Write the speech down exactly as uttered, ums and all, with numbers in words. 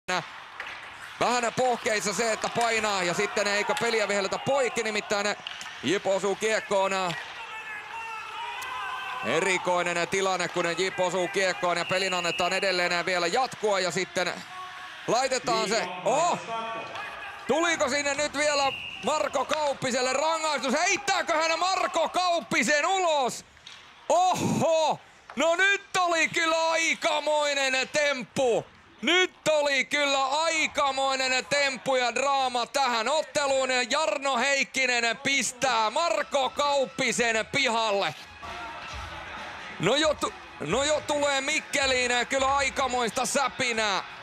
Vähän pohkeissa se, että painaa ja sitten eikö peliä vihelletä poikki, nimittäin Jip osuu kiekkoon. Erikoinen tilanne, kun Jip osuu kiekkoon ja pelin annetaan edelleen vielä jatkua ja sitten laitetaan se. Oh! Tuliko sinne nyt vielä Marko Kauppiselle rangaistus? Heittääkö hän Marko Kauppisen ulos? Oho! No nyt oli kyllä aikamoinen temppu. Nyt oli kyllä aikamoinen temppu ja draama tähän otteluun. Jarno Heikkinen pistää Marko Kauppisen pihalle. No jo, no jo tulee Mikkeliin kyllä aikamoista säpinää.